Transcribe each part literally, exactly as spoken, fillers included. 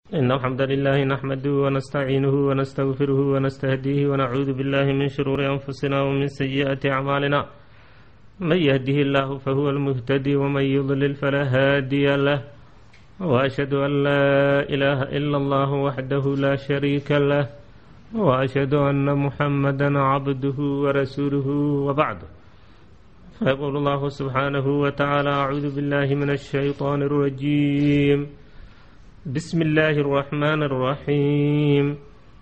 إن الحمد لله نحمده ونستعينه ونستغفره ونستهديه ونعوذ بالله من شرور أنفسنا ومن سيئات أعمالنا. من يهده الله فهو المهتدي ومن يضلل فلا هادي له، وأشهد أن لا إله إلا الله وحده لا شريك له، وأشهد أن محمدا عبده ورسوله، وبعد. فيقول الله سبحانه وتعالى: أعوذ بالله من الشيطان الرجيم. بسم الله الرحمن الرحيم.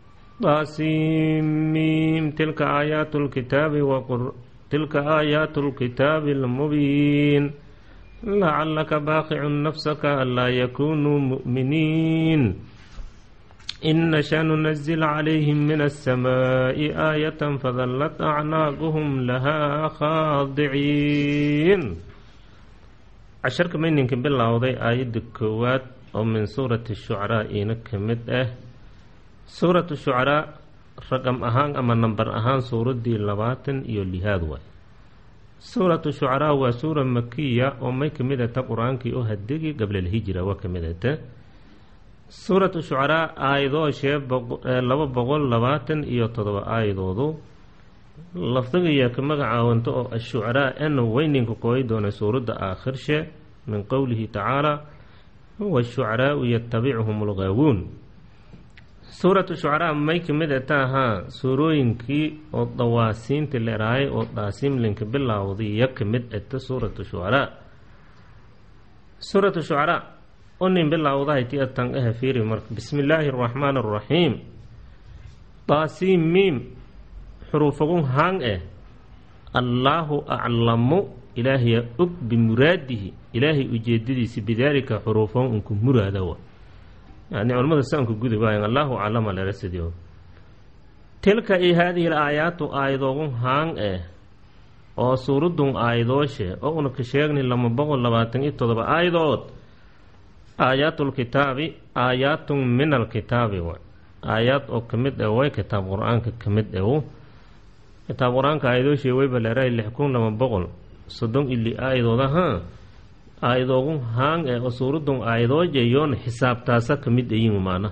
طاسيم تلك آيات الكتاب وقر تلك آيات الكتاب المبين لعلك باخع نفسك ألا يكونوا مؤمنين إن نشأ ننزل عليهم من السماء آية فظلت أعناقهم لها خاضعين. عشرك من يمكن بالله وضي آيات الكوات oo min suurati shucaraa iina ka mid ah. suuratu shucaraa raqam ahaan ama nambar ahaan suuraddii labaatan iyo lihaad waay. suuratu shucaraa waa suura makiya oo may ka mid ahta qur-aankii oo hadegii qablaalhijra waa ka mid ahta. suuratu shucaraa aayadooshe laba boqol labaatan iyo todoba aayadoodu lafdigayaa ka magacaawanto oo ashucaraa ana weyninka kooyi doona suuradda aakhirshee min qowlihi tacaala: والشعراء يتبعهم الغاوون. سورة الشعراء may ka mid ta ahaa suurooyinkii oo dawaasiinta la raayay oo daasiim linka bilowday ya ka mid ah suuratu shucaraa. suuratu shucaraa onin bilowday tii tan ah fiiri marka bismillaahir rahmaanir rahiim. daasiim miim xuruufagun hang ah Allahu a'lamu ilaahiya og bimuraadihi ilaahay ujeedadiisa bidaalika xuruufan unku muraada wa yani culimada saanku gudubaayan Allahu a'lama la rasidiyo. tilka ay haadihi al-aayaatu aayadoogun haan eh oo suuradun aayadooshe oo una ka sheegnay laba boqol labaatan iyo todoba aayadood. aayatul kitaabi aayaatun min al-kitaabi wa aayaad oo kamid ah way kitaab quraanka kamid ah. kitaab quraanka aayadooshe way baleeray lix kun laba boqol soddon ili aayadooda haa aayadoogun haan ee oo suuradun aayadoojayoon xisaabtaasa ka mid ayiin maana.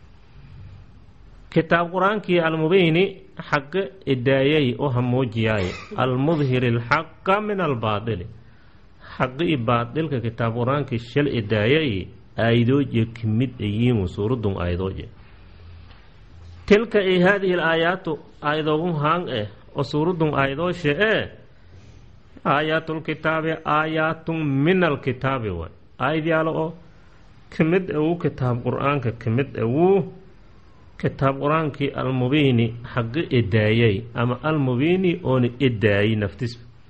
kitaab qur-aankii almubiini xaqa idaayay oo hamuujiyay almudhiri alxaqa min albaadili xaqi baadilka kitaab qur-aankii shal idaayay aayadooja ka mid ayiin suuradun aayadooja. tilka ay haadihi alaayaatu aayadoogun haan eh oo suuradun aayadooshe ee aayatul kitaabi aayaatun min alkitaabi waay aayad yaalo oo ka mid awu kitaab qur-aanka ka mid awu kitaab qur-aankii almubiini xaqi idaayay ama almubiini oona idaayay naftis.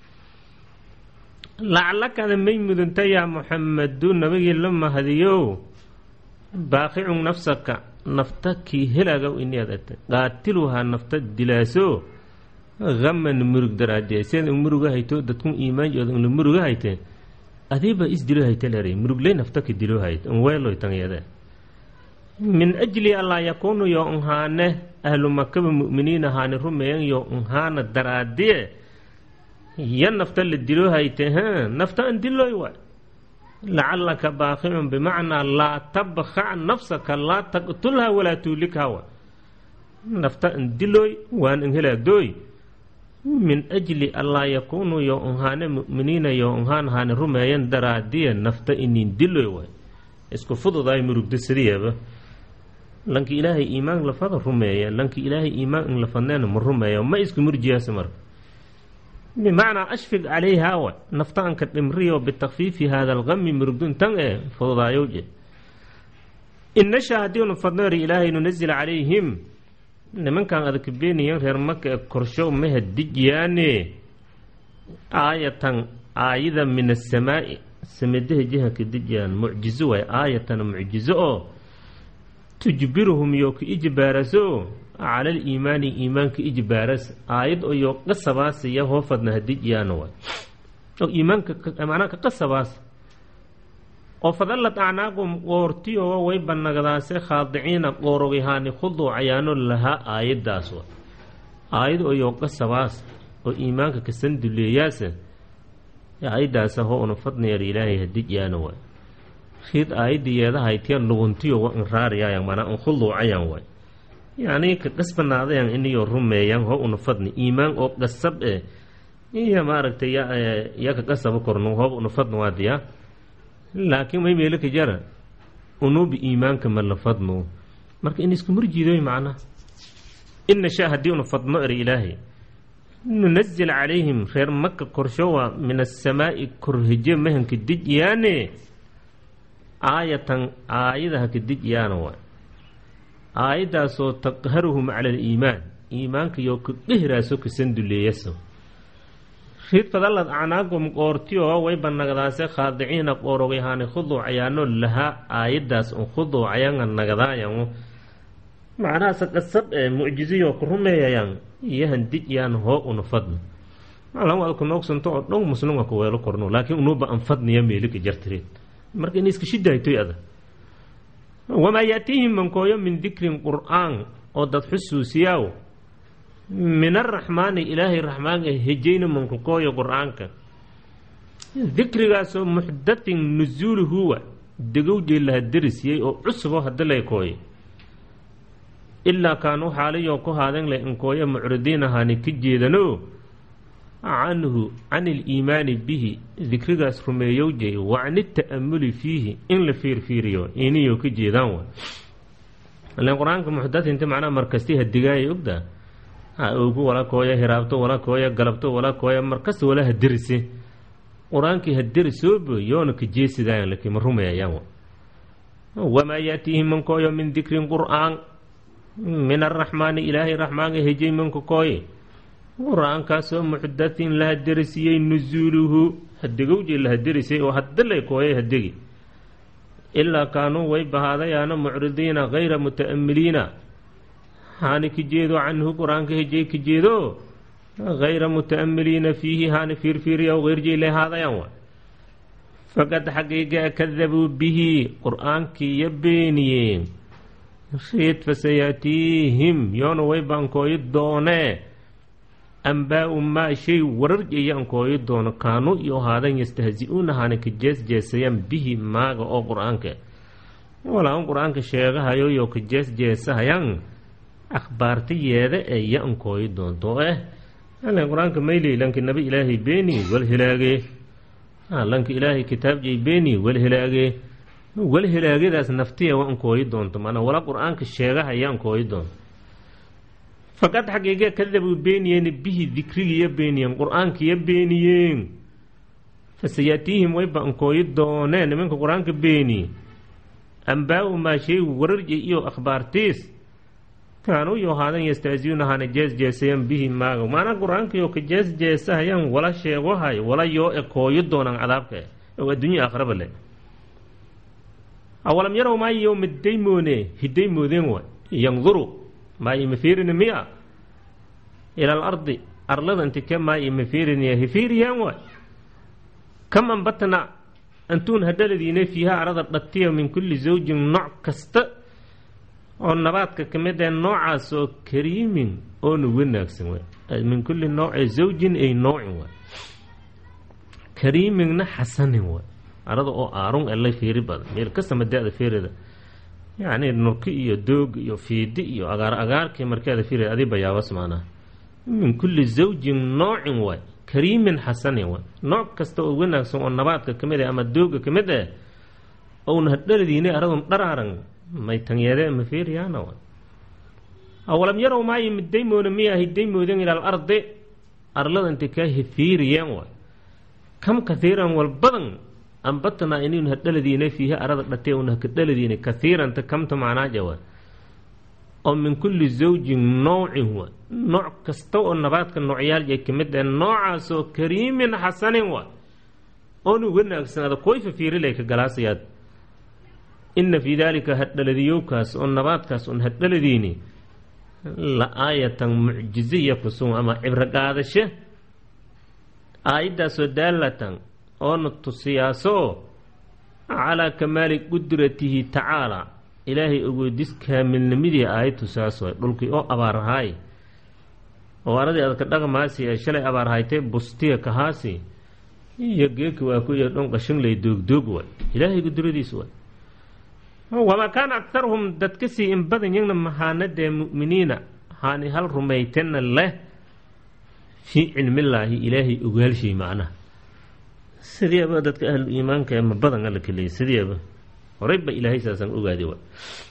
laclakana may mudunta yaa muxamadu nabigii la mahadiyo baaqicun nafsaka nafta kii helaaga inaad ata qaatiluhaa nafta dilaaso gaman murug daraadee sida muruga hayto dadku iimaanjooda in muruga hayte adiiba isdilo hayte leeray murugley nafta ka dilo hayte in weelo tangiyada min ajli alla yakunu yo unhaane ahlu makkah mu'miniina haani rumeeyan yo unhaana daraadee ya nafta la dilo hayte ha nafta an diloy wa la'allaka baaqiyun bima'na la tabkha nafsaka la taqtulha wala tulikha wa nafta an diloy waan in helaadoy min ajli allaa yakuunuu yo unhaane mu'miniina yo unhaan haane rumeeyan daraadiya nafta inin diloy waay isku fududaay murugda sidiyeeba. lanki ilaahay iimaan lafada rumeeya lanki ilaahay iimaan in lafadneena ma rumeeya ma isku murjiyaasa marka bimacnaa ashfiq calayha wa nafta anka dhimriyo bitakfiifi haada algami murugdun tan ee fududaayoje. in nasha haddiinu fadneeri ilaahay nunazil calayhim nimankan adag beeniyeen reer maka ee korsho maha dijiyaane aayatan aayada min asamaa'i samadaha jiha ka dijiyaan mucjizo waay aayatan mucjizo oo tujbiruhum yo ka ijbaaraso cala aliimaani iimaanka ijbaaras aayad oo yo qasabaasaya hoofadna hadijiyaan waay oo iimaanka macnaha ka qasabaas oo fadallat acnaaqum qoortiyo way banagdaase khaadiciina qoorogihaani khuduucayaano lahaa aayaddaas wa aayad oo yo qasabaas oo iimaanka ka sanduleeyaasa aayaddaas hoo una fadneer ilaahay hadijiyaan waay. khid aayadiyada haytiya luguntiyo wa inraariyaan mana an khuluucayaan way yani ka qasbanaadayaan iniyo rumeeyaan ho una fadni iimaan oo qasab ee iya maaragtay ya ya ka qasab korno ho una fadno wadiya laakiin may meelka jara unubi iimaanka ma la fadno marka in isku murjiiday macna in shahadi una fadno iri ilaahi ننزل عليهم خير مكة كرشوا من السماء كرهجة مهن كدج يعني آية آية كدج يعني آية سو تقهرهم على الإيمان إيمان كيو كقهر سو كسند اللي يسو خير فضلت أعناقهم قورتيو ويبن نغداسة خاضعين قوروغي هاني خضوا عيانو لها آية داس خضوا عيان النغدايا معناها سقصب معجزية وكرمية يعني يهن ديج يعني هو ونفضن على ما أقول نقص أنتو نو مسلم أكويلو كرنو لكن نوبا أنفضن يميلك جرتريت مركي نيسك شدة يتوي هذا وما يأتيهم من كويا من ذكر القرآن أو تحسوا سياو من الرحمن إلهي الرحمن هجين من كويا قرآنك ذكر غاسو محدث نزول هو دقوجي لها الدرس يي أو عصبه هدلا يكوي إلا كانوا حاليا كهذين لإنكويا معرضين هاني كجيدنو عنه عن الإيمان به ذكر غاس رميوجي وعن التأمل فيه إن لفير فيريو إنيو كجيدان لأن القرآن كمحدث انت معنا مركزتها الدقاية يبدأ أوكو ولا كويا هرابتو ولا كويا قلبتو ولا كويا مركز ولا هدرسي قرآن كي هدرسو يون كجيسي داين لكي مرهم يا يوم وما يأتيهم من كويا من ذكر القرآن من الرحمن إلهي الرحمن هجي من كوي قرآن كاسو محدث لها الدرسي نزوله هدقوجي لها الدرسي وهدلي كوي هدقي إلا كانوا ويب هذا يعني معرضين غير متأملين هاني كجيدو عنه قرآن كهجي كجيدو غير متأملين فيه هاني فير فير أو غير جي لهذا يوم فقد حقيقة كذبوا به قرآن كي يبينيين خيط فسياتيهم يون ويبان كويد دونه أنباء ما شيء ورجع ين كويد دونه كانوا يو هذا يستهزئون هانك جس جسيم به ما أو قرآن ك ولا أن قرآن كشيء هايو يو كجس جس هايان أخبارتي هذا ين كويد دون توه أنا قرآن كميلي لأنك النبي إلهي بيني والهلاجي لأنك إلهي كتاب جي بيني والهلاجي والهلاجيdaas naftiya waan kooyi doonto mana wala quraanka sheegahayaan kooyi doon faqad xaqiiqe kadabu beeniyeen bihi dhikriga beeniyeen quraanka ya beeniyeen fasayatihim way baan kooyi dooneen nimanka quraanka beeni anbaa ma shay wararji iyo akhbaartiis kaanu yo haadan yastaaziyuna hana jees jeesayaan bihi maaga mana quraanka yo ka jees jeesahayaan wala sheegahay wala yo e kooyi doonaan cadaabka oo adduunyo aakhiraba leh أولم يروا ما يوم الديمونة هديمودين ينظروا ما يمفيرن مئة إلى الأرض أرلد أنت كم ما يمفيرن يهفير ياموا كم أنبتنا أنتون هدل دينا فيها عرض القطية من كل زوج نوع كست والنبات كمدة نوع سو كريم أو نونكس من كل نوع زوج أي نوع كريم حسن هو arada oo aaron alla fiiri badan meel ka samadaada fiirida yaani nurki iyo doog iyo fiidi iyo agar agarkii markaada fiirida adi bayaaba samaana min kulli zawjin noocin way kariimin hasan way nooc kasta oo wanaagsan oo nabaadka kamid ah ama dooga kamid ah oo hadaladiina aradum daraaran may tanyeede ma fiiriyana way awalam yaraw ma yimdaymoona miyaa hidaymoodin ila al-ardi arlada inta ka fiiriyeen way kam kathiran wal badan أنبتنا إنه هالدلدين فيها أراد نتيون هالدلدين كثيرا تكمت معنا جوا أو من كل زوج نوع هو نوع كستو النبات كالنوعيال يكمد النوع سو كريم حسن هو أنو قلنا أكسنا كيف في رليك جلاسيات إن في ذلك هالدلدي يوكاس النبات كاس هالدلدين لا آية معجزية فسوم أما عبرة هذا الشيء آية سدالة أن تصياسو على كمال قدرته تعالى إلهي أقودس كامل نمدي آية تساسو دولكي أو أبار هاي وارد أذكر دغ ماسي شلي أبار هاي تي بستيه كهاسي يجيك وأكو يدون قشن لي دوق دوق إلهي قدرتي سوى wamaa kaana aktaruhum dadkasii in badan yagna mahaanadee mu'miniina haani hal rumaytana leh fii cilmillaahi ilaahay ogaalshay macnaha sideeba dadka ahlu iimaanka ee ma badan alla kaleeyay sideeba horeyba ilaahay saasaan ogaaday wa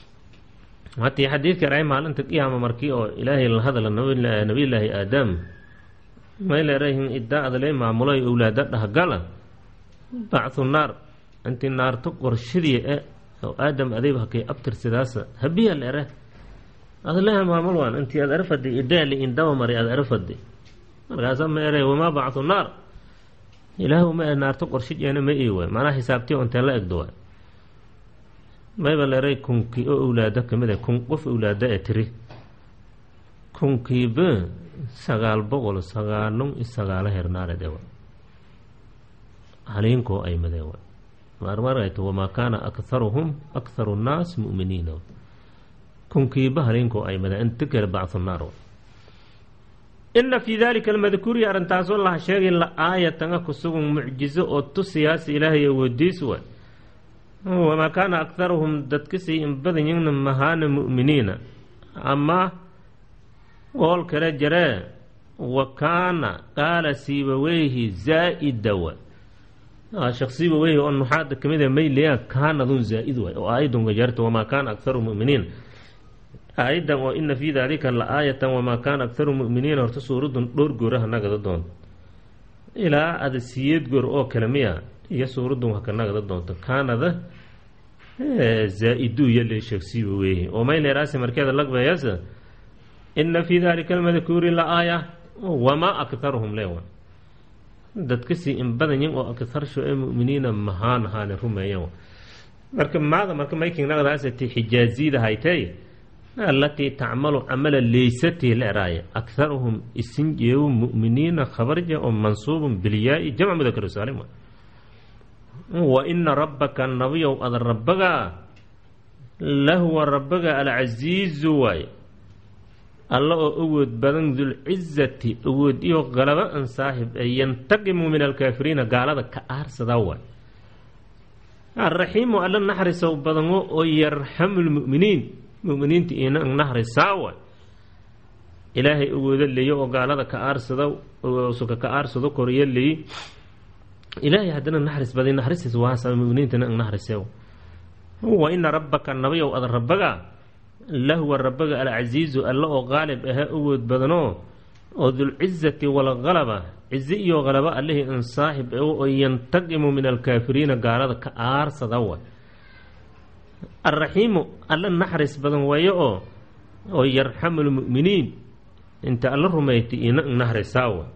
hatii xadiidka raay maalinta qiyaama markii oo ilaahay la hadala nabiyullaahi aadam may leerahin iddaa'ada lee maamulay owlaada dhahgala bacthu naar intii naarto qorshadii e oo aadam adayba hakay abtirsidaasa habiya leere adaleha maamul waan intii aad arfadi idaali indaba mari aad arfadi markaasaa ma eray wamaa bacthu naar ilaahu ma e naarto qorshadeena ma ii waay macnaha xisaabtii ontee la egdo waay mayba leeray kunkii oo owlaado ka mid a kun qof owlaado ee tiri kunkiiba sagaal boqol sagaalon iyo sagaalo hernaarede wa haliinkoo ay madee wa marmarayto wamaa kaana akharuhum akharu nnaas mu'miniina kunkiiba haliinkoo ay madee inta kale bacthu naar wa ina fii dalika almadkuuri arrintaasoo laha sheegay la aayatanga ku sugan mucjizo oo tusiyaas ilaahay awoodiis wa wamaa kaana akharuhum dadkasii in badan yagna mahaana mu'miniina ama qool kale jaree wa kaana qaala siibaweyhi zaa'ida wa sheekh siibaweyhi oo nuxaada ka mid a mayliyaa kaanadun zaa'id waay oo aayadunka jarta wamaa kaana akharu mu'miniin aayadan oo ina fii daalika la aayatan wamaa kaana akharu mu'miniina horta suuradun dhowr gooraha nagada doonto ilaa ada siyeed goor oo kale miya iyo suuradun haka nagada doonto kaanada zaa-iduu yale sheekh siibaweyhi oo mayleeraasi markeeda lagbayasa ina fii dalika almadkuuri la aaya wamaa akharuhum leewa dadkasii in badan yan oo akharsho ee mu'miniina mahaan haane rumeeyan marka maada marka maykinagdaasati xijaaziyada haytay allatii tacmalu camala leysatii leeraaya akharuhum isin jeewu mu'miniina khabarja oo mansuubun bilyaa-i jamc mudakar saalim wa ina rabbaka nabiyow ada rabbaga lahuwa rabbaga alcasiizu waaye alla oo awood badan dulcizati awood iyo qalaba an saaxib ee yantaqimu min alkaafiriina gaalada ka aarsadaa waay alraxiimu alla naxrisow badano oo yarxamu lmu'miniin mu'miniinta ina naxrisaa waay ilaahay awoodo leeyo oo gaalada ka aarsada suka ka aarsado koriyo leey ilaahay haddana naxris baday naxristiis waasa mu'miniintana naxrisew wa ina rabbaka nabiyow ada rabbaga lahuwa rabbaga alcasiizu alla oo qaalib ahaa awood badanoo oo dulcizati walgalaba cizi iyo qalaba allihii in saaxib oo yantaqimu min alkaafiriina gaalada ka aarsada way alraxiimu alla naxris badan wayo oo oo yarxamu lmu'miniin inta alla rumayti ina naxrisaa way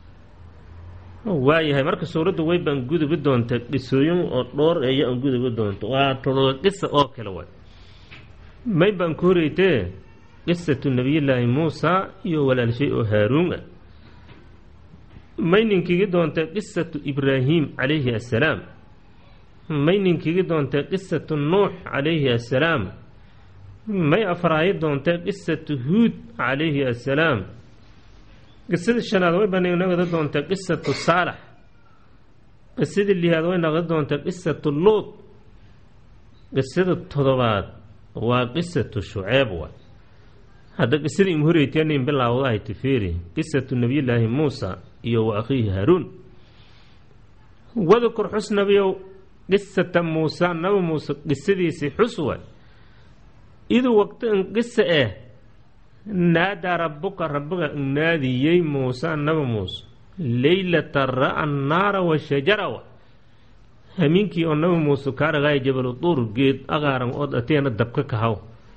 waayahay marka suuraddu way baan gudubi doonta dhisooyin oo dhoor eeyo aan gudubi doonto waa todoba qisa oo kale way may baan ku horeytee qisatu nabiyullaahi muusa iyo walaalshay oo haaruun ah may ninkiigi doontee qisatu ibraahim calayhi assalaam may ninkiigi doontee qisatu nuux calayhi assalaam may afraayi doontee qisatu huud calayhi assalaam qisada shanaad way baa nagada doontee qisatu saalax qisada lihaad way nagada doontee qisatu luud qisada todobaad waa qisatu shuceeb wa hadda qisadii im horeyteenin bilaawdahay tifeeri qisatu nabiyullaahi muusa iyo wa akhiihi haaruun wadkur xus nabiyow qisata muusa nabi muuse qisadiisii xus waay iduu waqti in qisa eh naadaa rabbuka rabbiga naadiyey muusa nabi muuse leylata ra'a annaara washajara wa hamiinkii oo nabi muuse kaa dhagaaya jabalu duur geed aqaaran ood ateena dabka kahaw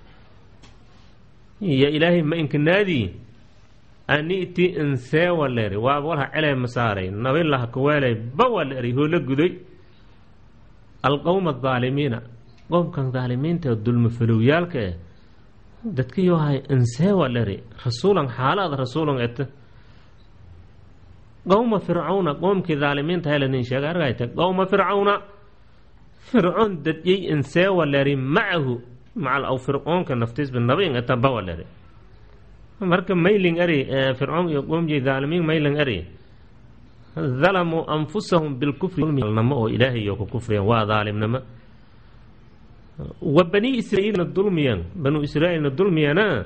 iyo ilaahay ma inka naadii ani'ti inseewa leeri waaba walha celay ma saaray nabi laha kaweelay bawa leeri hoo la guday alqowma adaalimiina qowmkan daalimiinta dulma falowyaalka eh dadkiiyo hay inseewa leeri rasuulan xaalaada rasuulan eta qowma fircawna qoomkii daalimiinta helanin sheega argayta qowma fircawna fircoon dadyey inseewa leeri macahu macal aw fircoonka naftiisba nabin eta bawa leeri marka mayling ari fircoon iyo qoomjii daalimiin mayling ari dalamuu anfusahum bilkufri namo oo ilaahay iyo ku kufriyeen waa daalimnimo وبني إسرائيل الظلميان بنو إسرائيل الظلميانا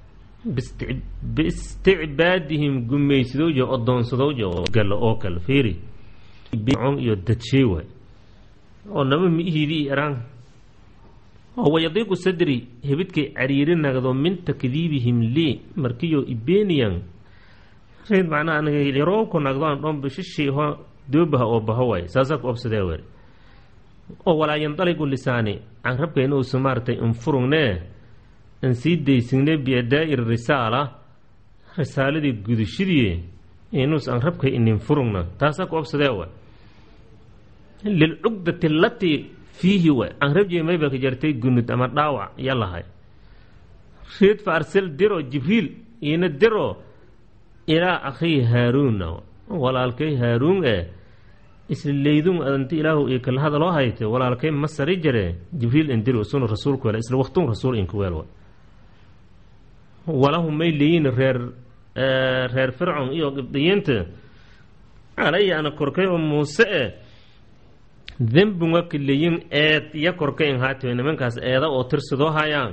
باستعبادهم قميسدوجا أضون صدوجا قال أوكل فيري بيعون يدتشيوه ونما مئهدي إران هو يضيق صدري هبتك عريرين نغضو من تكذيبهم لي مركيو إبينيان ريد معناه أنه يروكو نغضان رم بشيشي هو دوبها أو بهواي ساسك أبسداوري ولا ينطلق لساني عن ربك إنه سمارتي انفرنا نسيد دي سنة بيداء الرسالة رسالة دي قدشية إنه عن ربك إن انفرنا تاسك أبسداوري للعقدة التي فيه و عن ربك ما يبقى جرتي قنت أمر داوع يلا هاي ريد فأرسل درو جبريل إن درو إلى أخي هارون ولا الكي هارون إيه إسليدون أنت إله إيكل هذا الله هيته ولا الكي مسر جري جبريل اندرو سون رسولك ولا إسل وقتون رسول إنك ويلو ولهم ميلين رير آه رير فرعون إيو قبضينت علي أنا كركي وموسى ذنب وكليين آت يا كركي هاتو إن منكاس آذا أو ترسدو هايان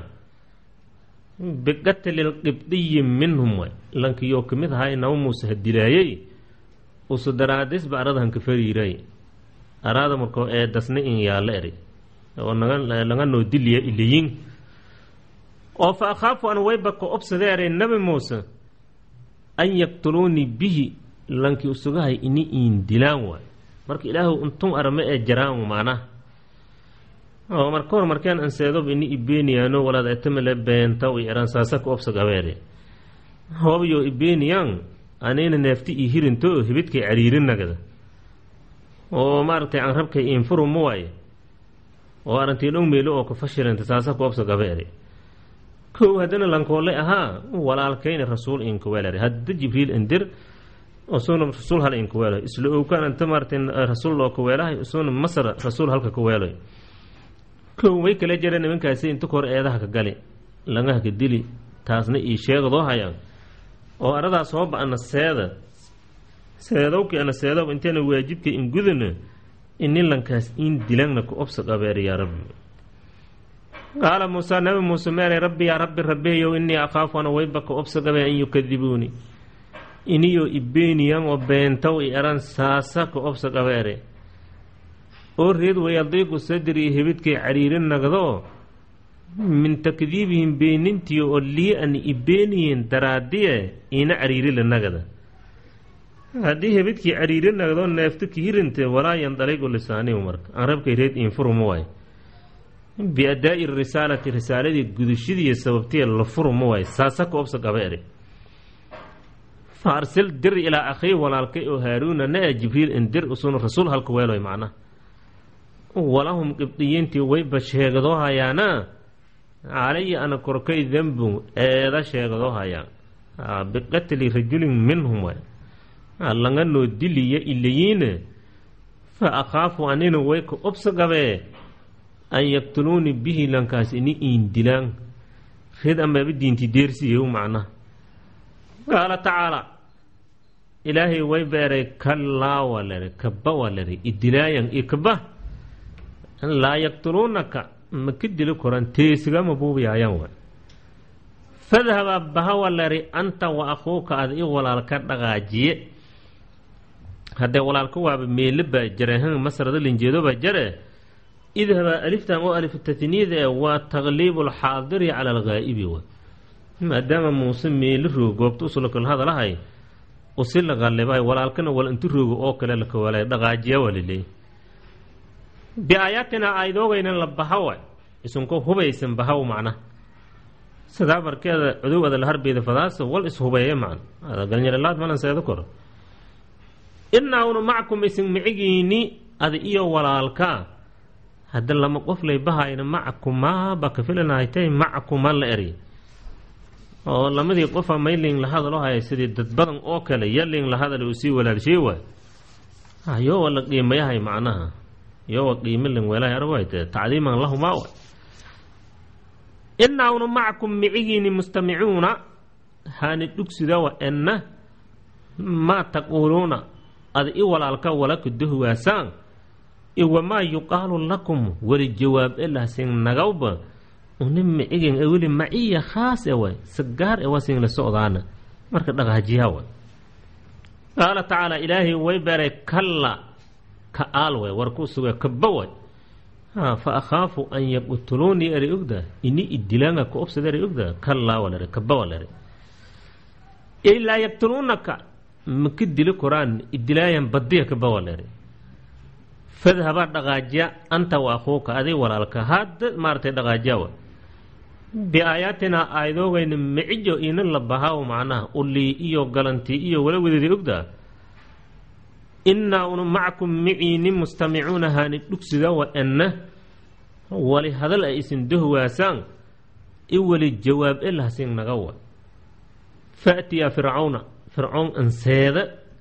بقتل القبطي منهم لانك يوكمد هاي نوموس هدلايي وصدرادس بأرادهم كفريري أراد مركو دسني إن يالري ولغن نو دليا إليين وفأخاف أن ويبك أبصدار النبي موسى أن يقتلوني به لانك يسوغاي إني إن دلاوي مرك إلهو أنتم أرماء جرام معنا oo markoor markaan aan seedo bini ibeeniyano walaad atamale beenta oo iran saasak obsa gaweere hoobiyo ibeeniyaan anina neefti i hirinto hibidkay cariirin nagada oo maartay aan rabkay in furu mooy oo arantii loo meelo oo ka fashilanta saasak obsa gaweere ko hadana lankoole aha walaalkayna rasuul in ku weelare hadda jibriil indir oo soo rasuul hal in ku weelay isla oo kan anta martin rasuul loo ku weelahay soo masar rasuul halka ku weelay كو ويك لا جرى نمنكاسي انت كور ايدها كغالي لغا كدلي تاسنا اي شيغدو هايان او اردا سوب ان سيده سيدوك انا سيدو انتنا واجبك ان غدن ان لنكاس ان دلنا كو ابس قبير يا رب قال موسى نبي موسى مالي ربي يا ربي ربي يو اني اخاف انا ويبك ابس قبير ان يكذبوني اني يو ابيني يم وبنتو ايران ساسا كو ابس قبير أريد ويضيق صدري هبتك عرير النقضاء من تكذيبهم بيننتي أولي أن إبينيين ترادية إن عرير النقضاء هذه هبتك عرير النقضاء نفتك هيرنت ولا ينطلق لساني ومرك عربك يريد إنفرموي بأداء الرسالة رسالة قدشيدية سببتي اللفرموي ساسك وابسك أبيري فأرسل در إلى أخي ولا الكي هارون نا جبريل إن در أصول الرسول هالكويلوي معنا ولهم قبطيينتي ويبا شيغدوها يانا علي أنا كركي ذنب هذا شيغدوها يا بقتل رجل منهم لغنو دلي إليين فأخاف أنين ويك أبسقبه أن يقتلوني به لنكاس إني إن دلان خذ أما بدي انتي ديرسي يوم معنا قال تعالى إلهي ويباري كلا ولري كبا ولري إدلايا إكبا لا يقتلونك مكد لكران تيسغا مبوبي ايان فذهب بها ولري انت واخوك اذ ولا الكدغاجي هذا ولا الكوا ميلب جرهن مسرد لنجيدو بجره اذهب الف تام الف التثنيد وتغليب الحاضر على الغائب ما دام موسم ميل رو غوبتو سلكل هذا لهي وسل غلباي ولا الكن ولا انت رو او كلا لك ولا دغاجي وللي بآياتنا أيضاً لبهوا اسمكو هو اسم بهوا معنا سدابر كذا عدو هذا الحرب إذا فداس والاسم هو يمعن هذا قال الله ما ننسى ذكر إنه معكم اسم معيني هذا إيه ولا الكا هذا لما قفل بها إن معكم ما بكفلنا هيتين معكم ما لأري أو لما دي قفا ميلين لهذا الله يسدي تتبرن أوكل يلين لهذا اللي يسوي ولا شيء أيوه ولا قيمة هي معناها يو قيم لن ولا روايته تعليما له ما إنه معكم معين مستمعون هاني دكسدوا إن ما تقولون هذا إيه ولا الكا ولا كده واسان وما يقال لكم وللجواب إلا سين نجاوبه ونم إجن أولي معية خاصة وي سجار أواسين للسعودانة مركز لغة جهوة قال تعالى إلهي ويبارك كلا كآلوي وركوسوي كبوي ها فأخاف أن يقتلوني أري أقدا إني إدلانا كأبس أري أقدا كلا ولا ري كبوا ولا ري إلا يقتلونك مكد للقرآن إدلايا بديه كبوا ولا ري فذهب دغاجا أنت وأخوك أذي ولا لك هاد مارتي دغاجاوة بآياتنا آيدوغين معجو إن الله بهاو معناه قولي إيو قلنتي إيو ولا وذي أقدا إنا معكم معين مستمعون هاني لكسدا وأنه ولهذا الأيسن دهواسان إولي الجواب إلا سين نغوى فأتي فرعون فرعون أنسيذ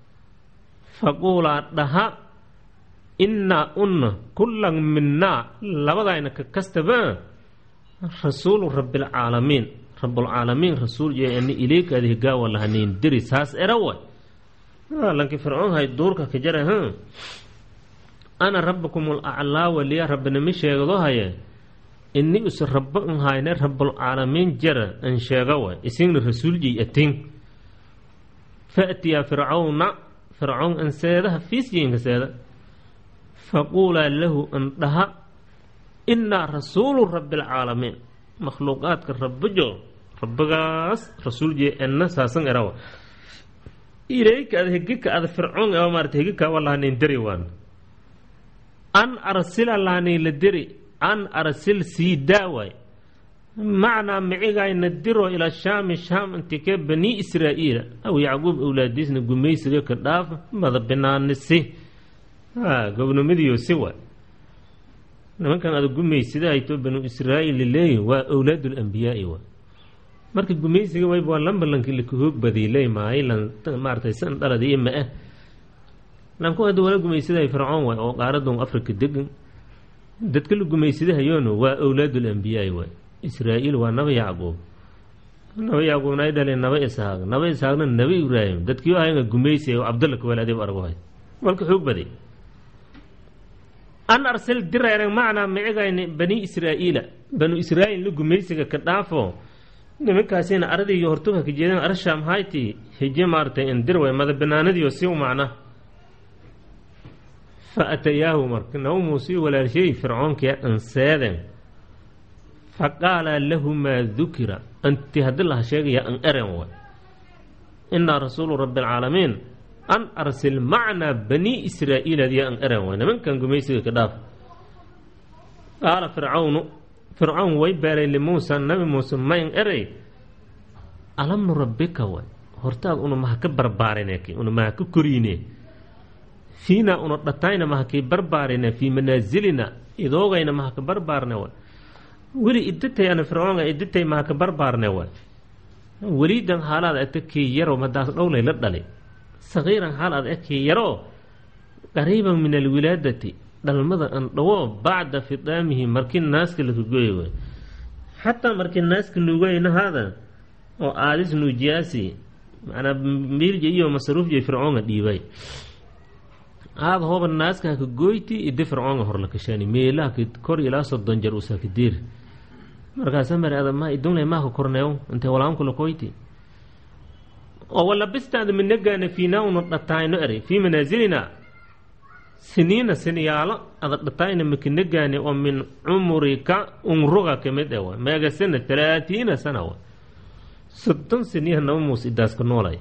فقولا دها إنا أن كل منا لبدا إنك كستبا رسول رب العالمين رب العالمين رسول يعني إليك هذه قاوة لهنين دري ساس إروي آه لكن فرعون هاي دورك كجرى ها أنا ربكم الأعلى ولي ربنا مش يغضوها يا إني أسر ربكم هاي رب العالمين جرى أن شاقوا إسين الرسول جي أتين فأتي فرعون فرعون أن سيدها في سين سيدها فقولا له أنتها إنا رسول رب العالمين مخلوقات كالرب جو رب غاس رسول جي أن ساسن إروا إليك أذهجك أذ فرعون أو مرتهجك والله نندري وان أن أرسل الله ندري أن أرسل سيداوي معنى معيقا ندروا إلى الشام الشام انتك بني إسرائيل أو يعقوب أولاديس نقومي سريك الداف ماذا بنا نسي ها قبل مديو سوى لما كان هذا قومي سيدا يتوب بنو إسرائيل لله وأولاد الأنبياء و marka gumaysiga way baa lambalanka la ku hoog badilay ma ay lan maartay san dhaladii ma ah lan ku hada wala gumaysiday fircoon way oo qaaradon afrika degan dadka la gumaysiday hayoon waa awlaadul anbiyaa way israa'iil waa nabi yacquub nabi yacquub nay dhaleen nabi isaaq nabi isaaqna nabi ibraahim dadkii oo ayna gumaysiyo abdullah ku walaadii aragay walka xoog baday an arsal dirayran macna micigayni bani israa'iila banu israa'iil la gumaysiga ka dhaafo nimankaasina ardayga hortuga ka jeedan arsham hayti hije maartay in dirway mada banaanadiyo si u macna fa atayahu markana muusi wala shay fir'aunka ansadan faqala lahu ma dhukira anti hadallah sheegaya an aran wa inna rasul rabbil alamin an arsil ma'na bani israa'iil ya an aran wa nimankan gumaysiga ka dhaaf qala fir'aunu فرعون ويباري لموسى النبي موسى ما ينقري ألم نربك وي هرتاق أنو ما هكبر بارينيكي أنو ما هككريني فينا أنو رتاينا ما هكبر بارينا في منازلنا إذا غينا ما هكبر بارنا وي ولي إدتي أنا فرعون إدتي ما هكبر بارنا وي وليدا حالات أتكي يرو مداس أولي لدلي صغيرا حالات أتكي يرو قريبا من الولادة dhalmada aan dhawo bacda fidaamihi markii naaska la go'ay hatta markii naaska lugayna hada oo aadis nujiyaasi macna miilje iyo masruuf jey fircoon dhiibay aad hooba naaska ka goyti id fircoon hor la kashani meelaha kor ilaa soddon jar usa kidir markaas mar aad ma idun ma ka korneeyo inta walaan kula koyti oo wala bistaad min nagana fiina uu dhataayno eri fi manazilina سنين سنيالا أضطاين مكنجاني ومن عمرك عمرك كمدة ما جسنا ثلاثين سنة ستون سنين نوموس إداس كنولاي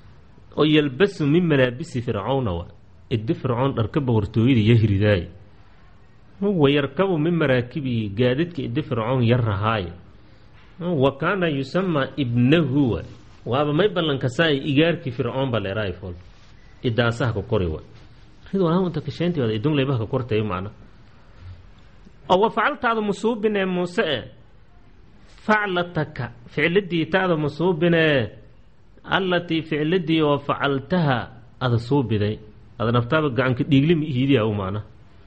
ويلبس من ملابس فرعون و إد فرعون ركب ورتويد يهري ذاي هو يركب من مراكبه قادتك إد فرعون يرهاي وكان يسمى ابنه وهذا ما يبلن كساي إيجارك فرعون بالراي فول إداسه كوريوا هذا أنا أنت كشنتي هذا يدون لبها كورته معنا أو فعلت هذا مصوب بنا موسى فعلتك فعلتي هذا مصوب بنا التي فعلتي وفعلتها هذا صوب بذي هذا نفترض عن كديجلم هي أو معنا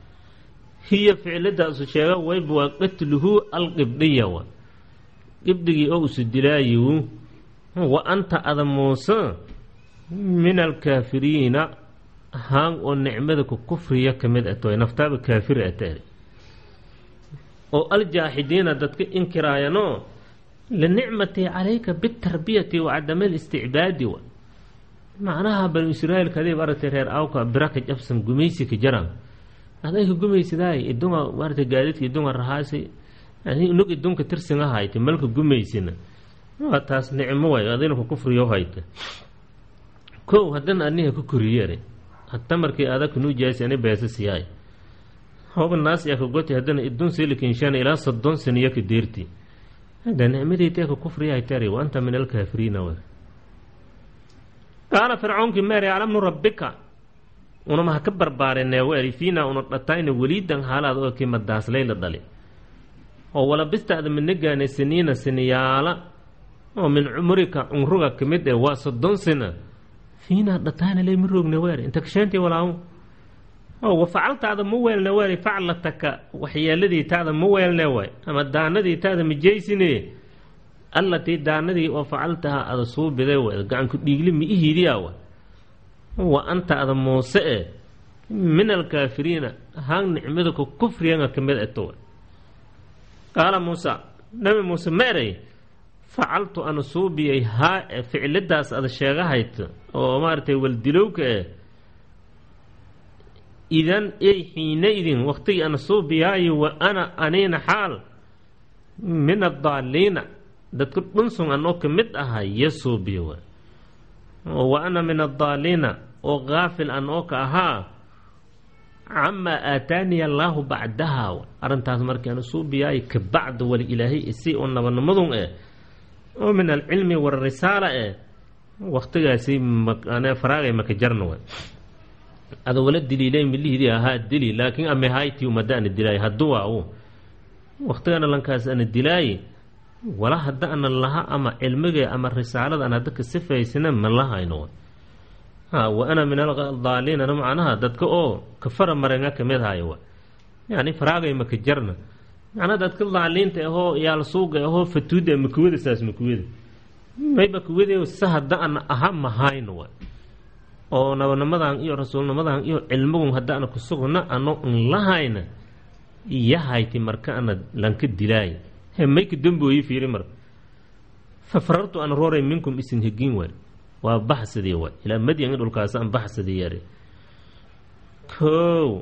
هي فعلتها سشيء ويب وقتله القبضية و قبضي أو سدلايو وأنت هذا موسى من الكافرين haan oo nicmada ku kufriya ka mid ato naftaaba kaafir ataari oo aljaaxidiina dadka inkiraayano linicmati calayka bitarbiyati wa cadama listicbaadi wa macnaha banu israa'iil kadib aragtay reer awka biraka jabsan gumaysi ka jaraan adayka gumaysidaay idunga maartay gaadidka idunga rahaasi yani inug idunka tirsinga hayta malka gumaysina waa taas nicmo way adina ku kufriyo hayta kow haddana aniga ku koriyere hatta markii adag nu jeesani beesasiyay hooba naas yaa ka goti haddana idun silikin shan ilaa soddon saniya ka deerti hada nicmadii teeka kufriya haytari wa anta min alkaafiriina wa qaala fircawnki meeri alamnu rabbika una maha ka barbaarinee weeri fiina una dhatayna weliidan haalaad oo kii madaaslay la dhali oo wala bistaada minagaane siniina siniyaala oo min cumrika cumruga ka mid ee waa soddon sina fiina dhatayna lay miroogna weeri inta kashaantii walaamu oo wafacaltaada ma weelna weeri faclataka waxyeeladii taada ma weelna way ama daanadii taada ma jeysine allatii daanadii oo facaltaha ada suu biday way gacanku dhiigli ma ihiidiyaa wa wa anta ada muuse e min alkaafiriina haan nicmada ku kufriyanga ka mid ato qaala muusa nabi muuse ma eray facaltu ana suu biyay haa ficiladaas ada sheegahayta oo maaragtay waldilowka eh idan ay xiinaidin waqtigii ana suu biyaayo wa ana anina xaal min addaaliina dadka dhunsun anoo ka mid ahaa iyo suubiyo wa wa ana min addaaliina oo gaafil anoo ka ahaa camaa aataaniya allaahu bacdaha arrintaas markii ana suubiyaayo ka bacda wali ilaahay isi oo nabadnimadun eh oo min alcilmi walrisaala eh waqtigaasi ane faraagay maka jarna wa ada wala diliilay milihidii ahaa dili laakiin ama hayti umada ana dilaay hadduu waa uu waqtigana lankaas ana dilaay wala hadda ana laha ama cilmiga ama risaalada ana dadka sifaysana ma lahayno ha wa ana min al-dhaliina macnaha dadka oo kafara maranga kamid hayo yani faraagay maka jarna macnaha dadka dhaaliinta ahoo yaal suuqa ahoo fatuuda makuwada saas makuwada mayba kuwada sahada ana aha ma hayno oo nabadnimadan iyo rasuulnimadan iyo cilmigun haddaana ku sugna ano n lahayna yahayti marka ana lanka dilaay he mayka dambooyi fiiri mar fafarartu an rooray minkum isin hegin waay waa baxsadii waay ilaa madyan dhulkaas aan baxsadii yare kow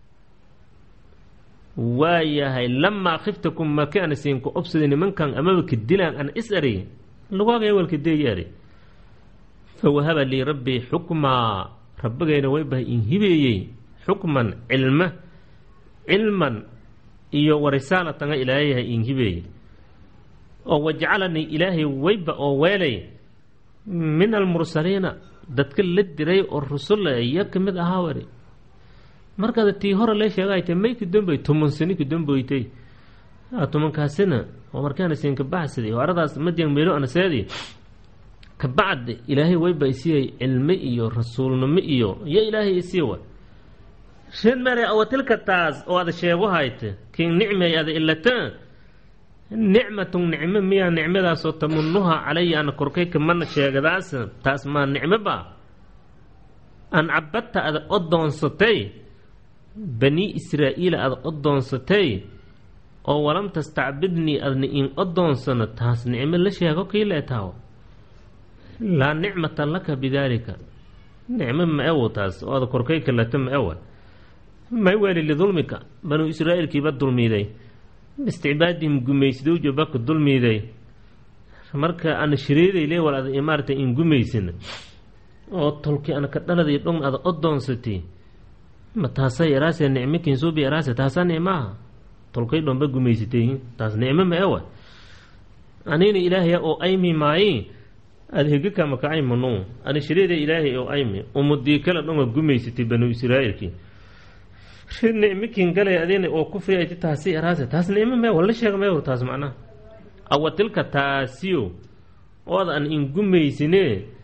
waa yahay lamaa khiftakum makaan siinka obsadi nimankan amaba ka dilaan an isari lawaagay walka deeyare fawahaba lii rabbii xukmaa rabbigayna waybahay in hibeeyey xukman cilma cilman iyo warisaalatanga ilaahayahay in hibeeyey oo wajcalanii ilaahay wayba oo weelay min almursaliina dadka la diray oo rusulla iyo ka mid ahaa wari markaada tii hore lee sheegaytay may ka damboy toban sani ka damboytay tobankaasina oo markaana siinka baxsaday oo aradaas madyan meelo anaseedii kabacdi ilaahay wayba isiyay cilmi iyo rasuulnimo iyo iyo ilaahay isii wa shan mare aw tilka taas oo ada sheego hayte kin nicmay ada ilata nicmatun nicma miya nicmadaas oo tamunnuha calaya an korkay kamana sheegadaas taas ma nicmo ba an cabadta ada odoonsatay bani israa'iil ada odoonsatay oo walam tastacbidni adni in odoonsana taas nicmo la sheego kiileetaawo laa nicmata laka bidaalika nicmo ma ewo taas oo ada korkay kalata ma ewa may weeli lidulmika banu israa'iilkiiba dulmiiday isticbaadihim gumaysidowjo baka dulmiiday marka ana shiriiday lee wal ada imaarta in gumaysina oo tolkii ana ka dhaladay dhon ada odoonsatay ma taasay eraasee nicmikin suubi eraase taasaa nicmaha tolkay dhonba gumaysatay taas nicmo ma ewa anina ilaahaya oo aymi maayi ada hegika maka aymanu ana shiriida ilaahay oo aymi umudii kala dhonga gumaysatay banu israa'iilkii rid nicmikin galay adina oo kufri ay taasi eraase taas nicmo ma wala sheega ma taas macnaha awa tilka taasiyo oo aan in gumaysine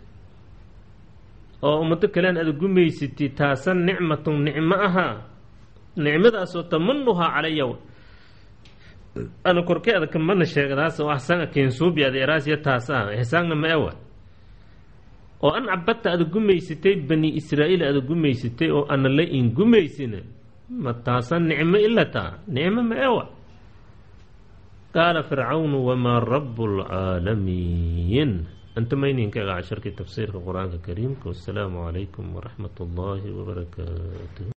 oo umada kalean ada gumaysatay taasan nicmatun nicmo aha nicmadaasoo tamunnuhaa calaya ana korkeeda kamana sheegadaas oo ahsana keensuubi ada eraasiya taas ah ihsaanna ma ewa oo an cabadta aad gumaysatay bani israa'iil aad gumaysatay oo an la in gumaysina ma taasan nicmo illa taa nicmo ma ewa qaala fircawn wama rabbul alamin antum aynin ka ashar ki tafsir quraanka kariimka. Wassalaamu alaykum wa rahmatullahi wa barakatuh.